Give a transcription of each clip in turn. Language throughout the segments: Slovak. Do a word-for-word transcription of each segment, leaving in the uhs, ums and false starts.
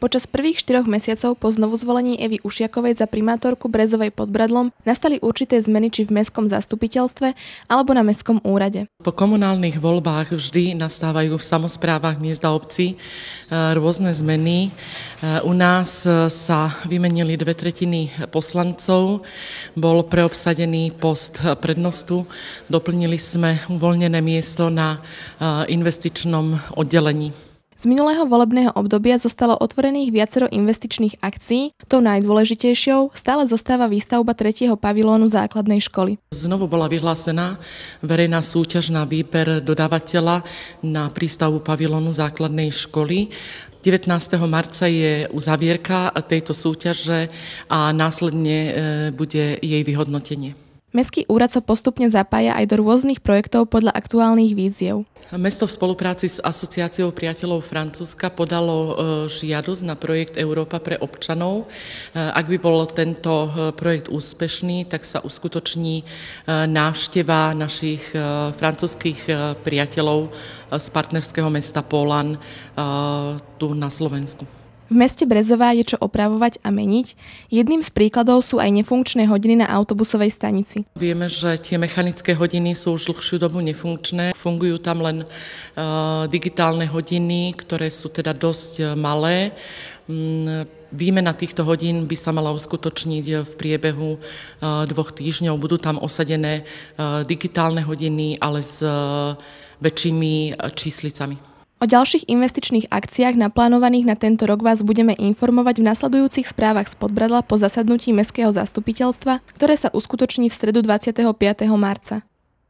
Počas prvých štyroch mesiacov po znovuzvolení Evy Ušiakovej za primátorku Brezovej pod Bradlom nastali určité zmeny či v mestskom zastupiteľstve alebo na mestskom úrade. Po komunálnych voľbách vždy nastávajú v samosprávach miest a obcí rôzne zmeny. U nás sa vymenili dve tretiny poslancov, bol preobsadený post prednostu, doplnili sme uvoľnené miesto na investičnom oddelení. Z minulého volebného obdobia zostalo otvorených viacero investičných akcií. Tou najdôležitejšou stále zostáva výstavba tretieho pavilónu základnej školy. Znovu bola vyhlásená verejná súťaž na výber dodávateľa na prístavbu pavilónu základnej školy. devätnásteho marca je uzavierka tejto súťaže a následne bude jej vyhodnotenie. Mestský úrad sa postupne zapája aj do rôznych projektov podľa aktuálnych víziev. Mesto v spolupráci s Asociáciou priateľov Francúzska podalo žiadosť na projekt Európa pre občanov. Ak by bol tento projekt úspešný, tak sa uskutoční návšteva našich francúzskych priateľov z partnerského mesta Pólan tu na Slovensku. V meste Brezová je čo opravovať a meniť. Jedným z príkladov sú aj nefunkčné hodiny na autobusovej stanici. Vieme, že tie mechanické hodiny sú už dlhšiu dobu nefunkčné. Fungujú tam len uh, digitálne hodiny, ktoré sú teda dosť malé. Um, Výmena týchto hodín by sa mala uskutočniť v priebehu uh, dvoch týždňov. Budú tam osadené uh, digitálne hodiny, ale s uh, väčšími uh, číslicami. O ďalších investičných akciách naplánovaných na tento rok vás budeme informovať v nasledujúcich správach z Podbradla po zasadnutí mestského zastupiteľstva, ktoré sa uskutoční v stredu dvadsiateho piateho marca.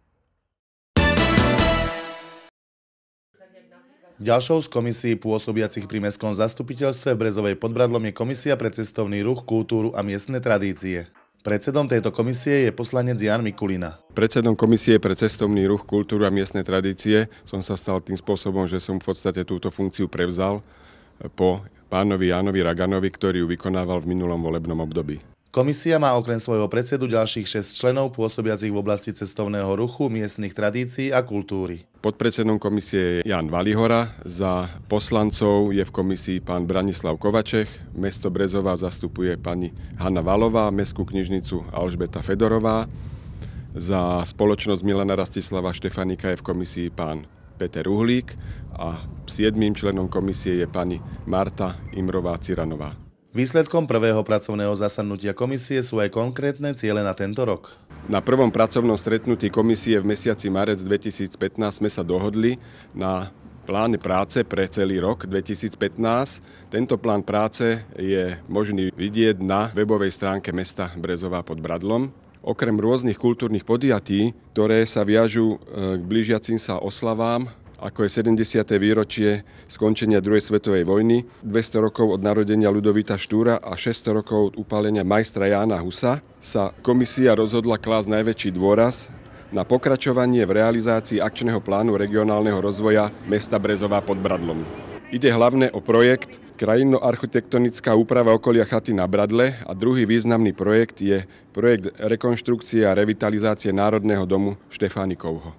Ďalšou z komisií pôsobiacich pri mestskom zastupiteľstve v Brezovej pod Bradlom je Komisia pre cestovný ruch, kultúru a miestne tradície. Predsedom tejto komisie je poslanec Ján Mikulina. Predsedom Komisie pre cestovný ruch, kultúru a miestne tradície som sa stal tým spôsobom, že som v podstate túto funkciu prevzal po pánovi Jánovi Raganovi, ktorý ju vykonával v minulom volebnom období. Komisia má okrem svojho predsedu ďalších šesť členov pôsobiacich v oblasti cestovného ruchu, miestnych tradícií a kultúry. Podpredsedom komisie je Ján Valihora, za poslancov je v komisii pán Branislav Kovačech, mesto Brezová zastupuje pani Hanna Valová, mestskú knižnicu Alžbeta Fedorová, za spoločnosť Milana Rastislava Štefanika je v komisii pán Peter Uhlík a siedmym členom komisie je pani Marta Imrová-Ciranová. Výsledkom prvého pracovného zasadnutia komisie sú aj konkrétne ciele na tento rok. Na prvom pracovnom stretnutí komisie v mesiaci marec dvetisícpätnásť sme sa dohodli na pláne práce pre celý rok dvetisícpätnásť. Tento plán práce je možný vidieť na webovej stránke mesta Brezová pod Bradlom. Okrem rôznych kultúrnych podujatí, ktoré sa viažú k blížiacim sa oslavám, ako je sedemdesiate výročie skončenia druhej svetovej vojny, dvesto rokov od narodenia Ľudovita Štúra a šesťsto rokov od upálenia majstra Jána Husa, sa komisia rozhodla klásť najväčší dôraz na pokračovanie v realizácii akčného plánu regionálneho rozvoja mesta Brezová pod Bradlom. Ide hlavne o projekt Krajinno-architektonická úprava okolia chaty na Bradle a druhý významný projekt je projekt rekonštrukcie a revitalizácie Národného domu Štefánikovho.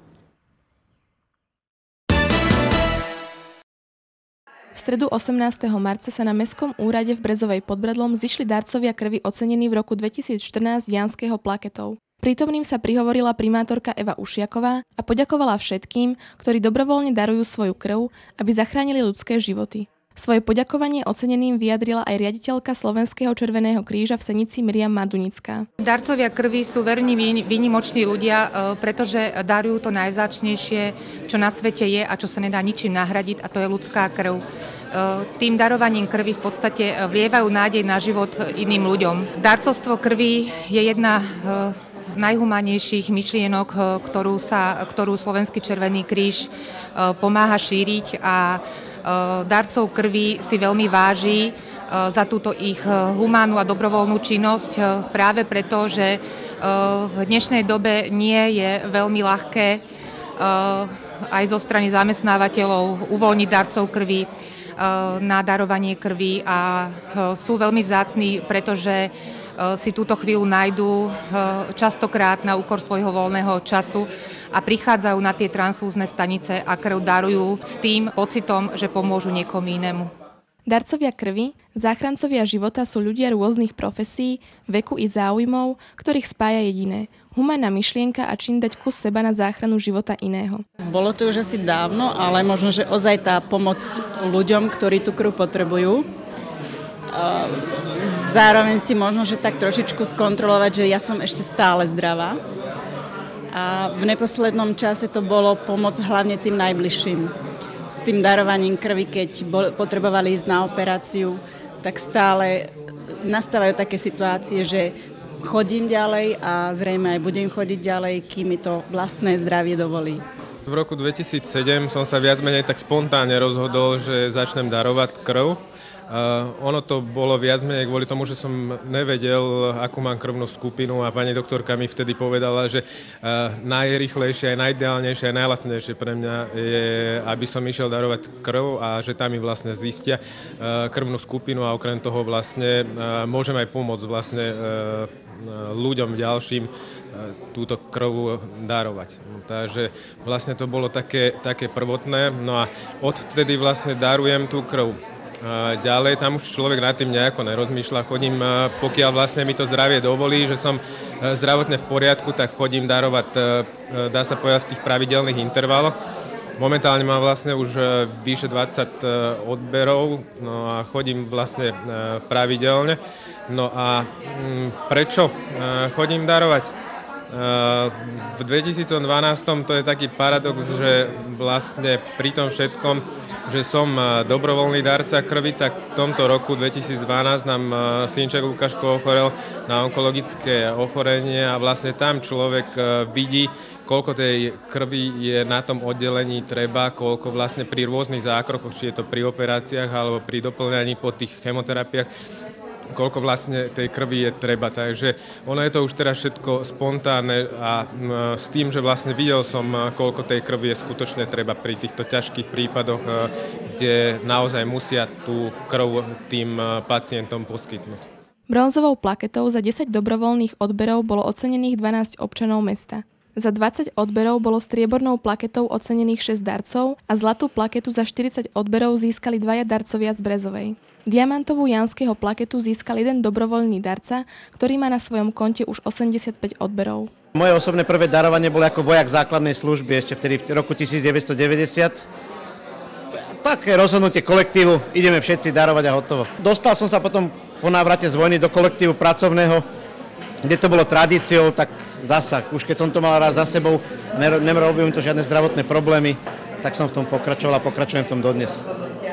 V stredu osemnásteho marca sa na Mestskom úrade v Brezovej pod Bradlom zišli darcovia krvi ocenení v roku dvetisícštrnásť Janského plaketou. Prítomným sa prihovorila primátorka Eva Ušiaková a poďakovala všetkým, ktorí dobrovoľne darujú svoju krv, aby zachránili ľudské životy. Svoje poďakovanie oceneným vyjadrila aj riaditeľka Slovenského Červeného kríža v Senici Miriam Madunická. Darcovia krvi sú veľmi výnimoční ľudia, pretože darujú to najvzácnejšie, čo na svete je a čo sa nedá ničím nahradiť, a to je ľudská krv. Tým darovaním krvi v podstate vlievajú nádej na život iným ľuďom. Darcovstvo krvi je jedna z najhumánnejších myšlienok, ktorú, sa, ktorú Slovenský Červený kríž pomáha šíriť, a darcov krvi si veľmi váži za túto ich humánnu a dobrovoľnú činnosť, práve preto, že v dnešnej dobe nie je veľmi ľahké aj zo strany zamestnávateľov uvoľniť darcov krvi na darovanie krvi, a sú veľmi vzácni, pretože si túto chvíľu nájdú častokrát na úkor svojho voľného času a prichádzajú na tie transfúzne stanice a krv darujú s tým pocitom, že pomôžu niekomu inému. Darcovia krvi, záchrancovia života sú ľudia rôznych profesí, veku i záujmov, ktorých spája jediné – humánna myšlienka a čin dať kus seba na záchranu života iného. Bolo to už asi dávno, ale možno, že ozaj tá pomoc ľuďom, ktorí tú krv potrebujú. Zároveň si možno, že tak trošičku skontrolovať, že ja som ešte stále zdravá. A v neposlednom čase to bolo pomoc hlavne tým najbližším. S tým darovaním krvi, keď potrebovali ísť na operáciu, tak stále nastávajú také situácie, že chodím ďalej a zrejme aj budem chodiť ďalej, kým mi to vlastné zdravie dovolí. V roku dvetisícsedem som sa viac menej tak spontánne rozhodol, že začnem darovať krv. Uh, ono to bolo viac menej kvôli tomu, že som nevedel, akú mám krvnú skupinu a pani doktorka mi vtedy povedala, že uh, najrýchlejšie, najideálnejšie a najlacnejšie pre mňa je, aby som išiel darovať krv a že tam mi vlastne zistia uh, krvnú skupinu a okrem toho vlastne uh, môžem aj pomôcť vlastne uh, ľuďom ďalším uh, túto krv darovať. Takže vlastne to bolo také, také prvotné, no a odvtedy vlastne darujem tú krv. Ďalej, tam už človek nad tým nejako nerozmýšľa. Chodím, pokiaľ vlastne mi to zdravie dovolí, že som zdravotne v poriadku, tak chodím darovať, dá sa povedať, v tých pravidelných intervaloch. Momentálne mám vlastne už vyše dvadsať odberov, no a chodím vlastne pravidelne. No a prečo chodím darovať? V dvetisícdvanásť to je taký paradox, že vlastne pri tom všetkom, že som dobrovoľný darca krvi, tak v tomto roku dvetisícdvanásť nám synček Lukáško ochorel na onkologické ochorenie a vlastne tam človek vidí, koľko tej krvi je na tom oddelení treba, koľko vlastne pri rôznych zákrokoch, či je to pri operáciách alebo pri doplňaní po tých chemoterapiách, koľko vlastne tej krvi je treba. Takže ono je to už teraz všetko spontánne a s tým, že vlastne videl som, koľko tej krvi je skutočne treba pri týchto ťažkých prípadoch, kde naozaj musia tú krv tým pacientom poskytnúť. Bronzovou plaketou za desať dobrovoľných odberov bolo ocenených dvanásť občanov mesta. Za dvadsať odberov bolo striebornou plaketou ocenených šesť darcov a zlatú plaketu za štyridsať odberov získali dvaja darcovia z Brezovej. Diamantovú Janského plaketu získal jeden dobrovoľný darca, ktorý má na svojom konte už osemdesiatpäť odberov. Moje osobné prvé darovanie bolo ako vojak základnej služby ešte vtedy v roku devätnásťstodeväťdesiat. Také rozhodnutie kolektívu, ideme všetci darovať a hotovo. Dostal som sa potom po návrate z vojny do kolektívu pracovného, kde to bolo tradíciou, tak zasa, už keď som to mal raz za sebou, nerobím to žiadne zdravotné problémy, tak som v tom pokračoval a pokračujem v tom dodnes.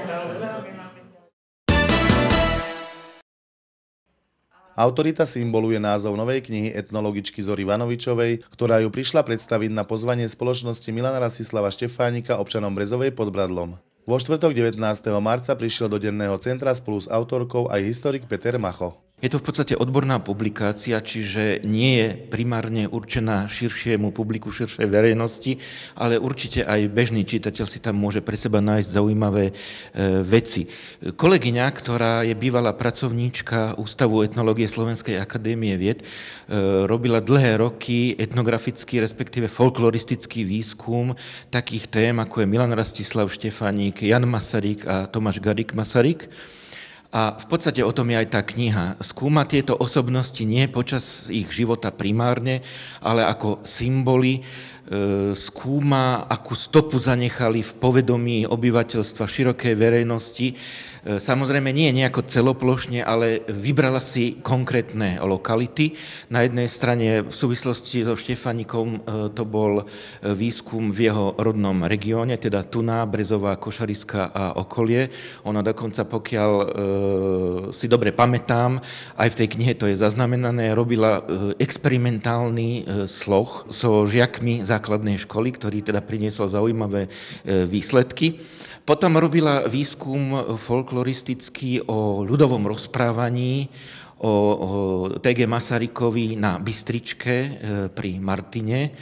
Autorita symbolu je názov novej knihy etnologičky Zory Vanovičovej, ktorá ju prišla predstaviť na pozvanie spoločnosti Milana Rastislava Štefánika občanom Brezovej pod Bradlom. Vo štvrtok devätnásteho marca prišiel do denného centra spolu s autorkou aj historik Peter Macho. Je to v podstate odborná publikácia, čiže nie je primárne určená širšiemu publiku, širšej verejnosti, ale určite aj bežný čitateľ si tam môže pre seba nájsť zaujímavé e, veci. Kolegyňa, ktorá je bývalá pracovníčka Ústavu etnológie Slovenskej akadémie vied, e, robila dlhé roky etnografický, respektíve folkloristický výskum takých tém, ako je Milan Rastislav Štefánik, Jan Masaryk a Tomáš Garrigue Masaryk. A v podstate o tom je aj tá kniha. Skúma tieto osobnosti nie počas ich života primárne, ale ako symboly, e, skúma, akú stopu zanechali v povedomí obyvateľstva, širokej verejnosti. E, samozrejme nie nejako celoplošne, ale vybrala si konkrétne lokality. Na jednej strane v súvislosti so Štefánikom e, to bol výskum v jeho rodnom regióne, teda Tuná, Brezová, Košariska a okolie. Ona dokonca, pokiaľ e, si dobre pamätám, aj v tej knihe to je zaznamenané, robila experimentálny sloh so žiakmi základnej školy, ktorý teda priniesol zaujímavé výsledky. Potom robila výskum folkloristický o ľudovom rozprávaní, o, o té gé Masarykovi na Bystričke pri Martine.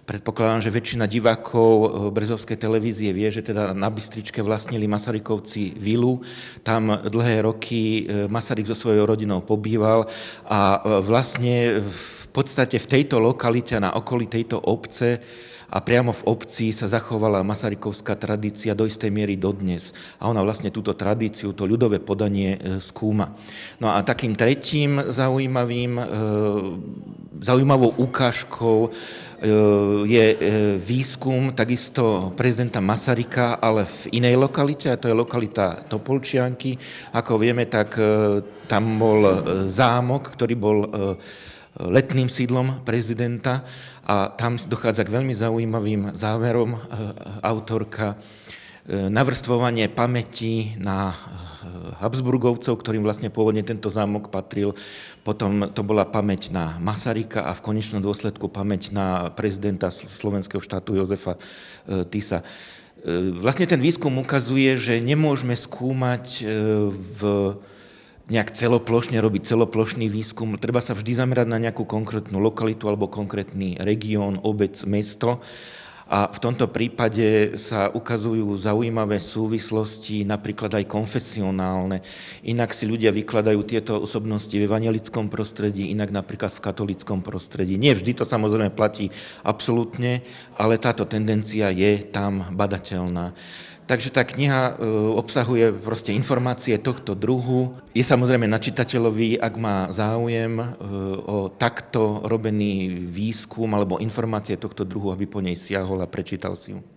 Predpokladám, že väčšina divákov brezovskej televízie vie, že teda na Bystričke vlastnili Masarykovci vilu. Tam dlhé roky Masaryk so svojou rodinou pobýval a vlastne v podstate v tejto lokalite a na okolí tejto obce a priamo v obci sa zachovala masarykovská tradícia do istej miery dodnes. A ona vlastne túto tradíciu, to ľudové podanie skúma. No a takým tretím zaujímavým, zaujímavou ukážkou je výskum takisto prezidenta Masaryka, ale v inej lokalite, a to je lokalita Topolčianky. Ako vieme, tak tam bol zámok, ktorý bol letným sídlom prezidenta a tam dochádza k veľmi zaujímavým záverom autorka. Navrstvovanie pamäti na Habsburgovcov, ktorým vlastne pôvodne tento zámok patril, potom to bola pamäť na Masaryka a v konečnom dôsledku pamäť na prezidenta slovenského štátu Jozefa Tisa. Vlastne ten výskum ukazuje, že nemôžeme skúmať v nejak celoplošne robiť celoplošný výskum. Treba sa vždy zamerať na nejakú konkrétnu lokalitu alebo konkrétny región, obec, mesto. A v tomto prípade sa ukazujú zaujímavé súvislosti, napríklad aj konfesionálne. Inak si ľudia vykladajú tieto osobnosti v evanjelickom prostredí, inak napríklad v katolickom prostredí. Nie vždy to samozrejme platí absolútne, ale táto tendencia je tam badateľná. Takže tá kniha obsahuje proste informácie tohto druhu. Je samozrejme na čitateľovi, ak má záujem o takto robený výskum alebo informácie tohto druhu, aby po nej siahol a prečítal si ju.